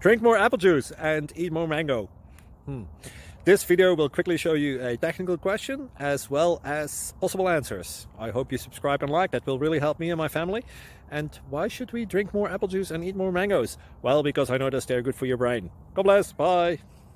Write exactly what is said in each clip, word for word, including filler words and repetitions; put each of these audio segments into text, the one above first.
Drink more apple juice and eat more mango. Hmm. This video will quickly show you a technical question as well as possible answers. I hope you subscribe and like, that will really help me and my family. And why should we drink more apple juice and eat more mangoes? Well, because I noticed they're good for your brain. God bless, bye!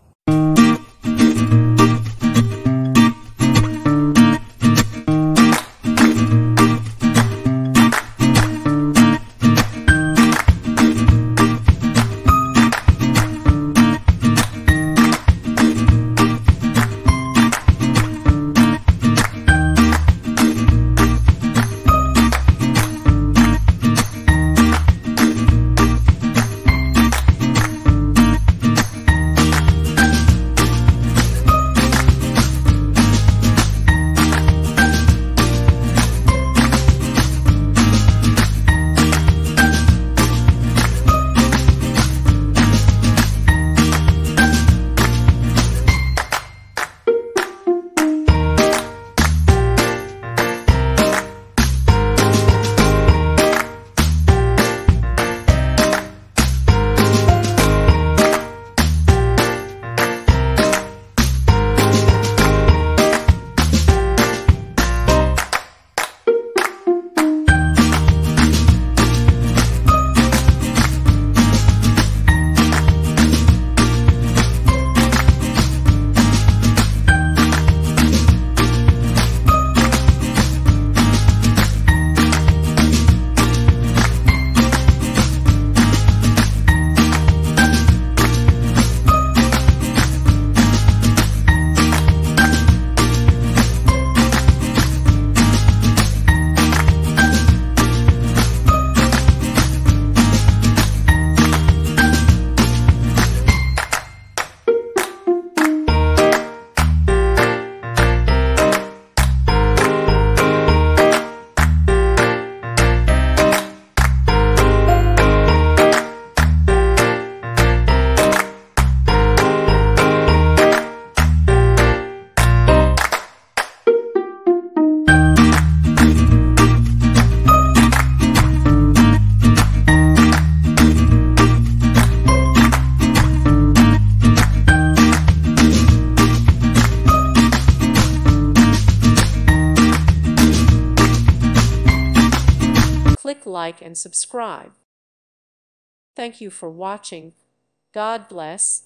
Click like and subscribe. Thank you for watching. God bless.